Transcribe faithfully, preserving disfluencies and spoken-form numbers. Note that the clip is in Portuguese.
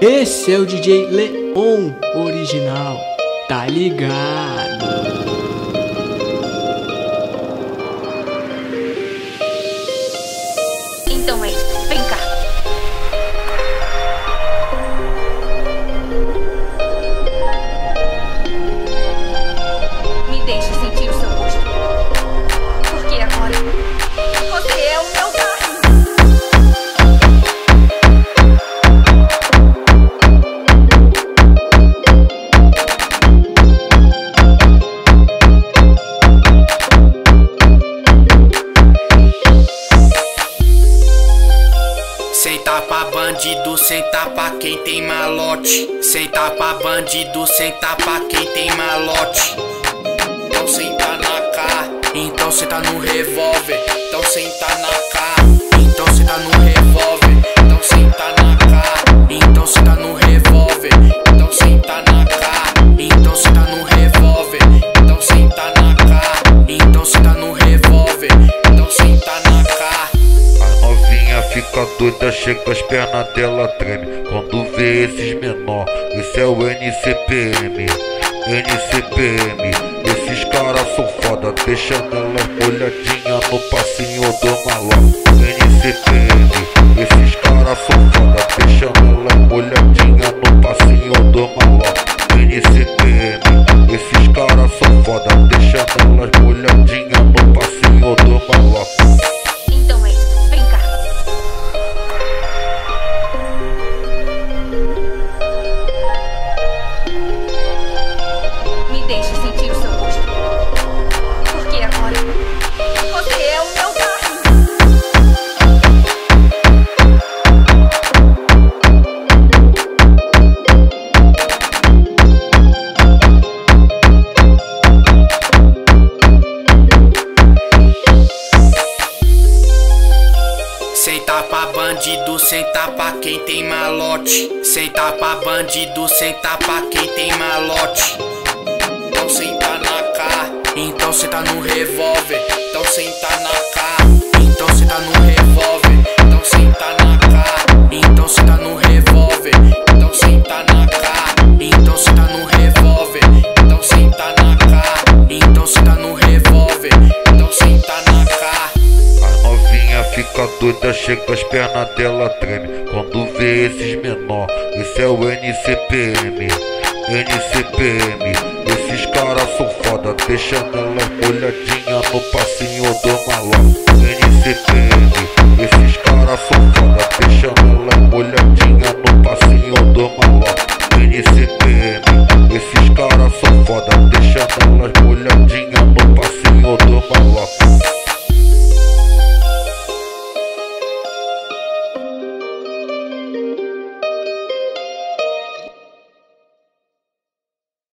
Esse é o D J Leon original, tá ligado? Então é, vem cá. Me deixe sentir o seu gosto, porque agora você é o meu carro. Senta pra bandido, senta pra quem tem malote. Senta pra bandido, senta pra quem tem malote. Então senta na cá, então senta no revólver. Então senta na cá, então senta no revólver. Então senta na cá, então senta no revólver. Então senta na cá, então senta no revólver. Então senta na cá, então senta no revólver. Então senta na cá. A novinha fica doida, chega as pernas dela treme quando vê esses menor. Esse é o N C P M, N C P M. Esses caras são foda, deixando elas molhadinha no passinho do malote. N C P M, esses caras são foda, deixando elas molhadinha no passinho do malote. N C P M, esses caras são foda, deixando elas molhadinha no passinho do malote. Então é, vem cá. Me deixe sentir o seu gosto, porque agora você é o meu carro. Senta pra bandido, senta pra quem tem malote. Senta pra bandido, senta pra quem tem malote. Então senta na cá, então senta no revólver. Então senta na cá, então senta no revólver. Então senta na cá, então senta no revólver. Então senta na cá, então senta no revólver. Então senta na cá, então senta no revólver. Então senta na cá. A novinha fica doida, chega as pernas dela treme quando vê esses menor. Esse é o N C P M, N C P M. Esses caras são foda, deixando elas molhadinha no passinho do malote. N C P M, esses caras são foda, deixando elas molhadinha no passinho do malote. N C P M, esses caras são foda, deixando elas molhadinha no passinho